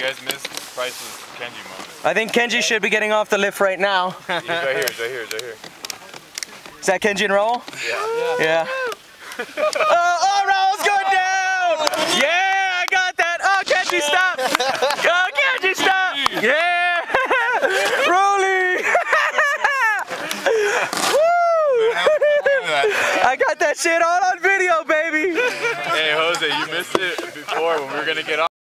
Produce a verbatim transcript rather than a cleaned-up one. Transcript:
guys missed priceless Kenji moment. I think Kenji should be getting off the lift right now. He's right here, he's right here, he's right here. Is that Kenji and Raul? Yeah. Yeah. oh, oh, Raul's going down! Yeah, I got that! Oh, Kenji, stop! Oh, Kenji, stop! Yeah! Rolly! Woo! I got that shit all on video, baby! Hey, Jose, you missed it before when we were gonna get off.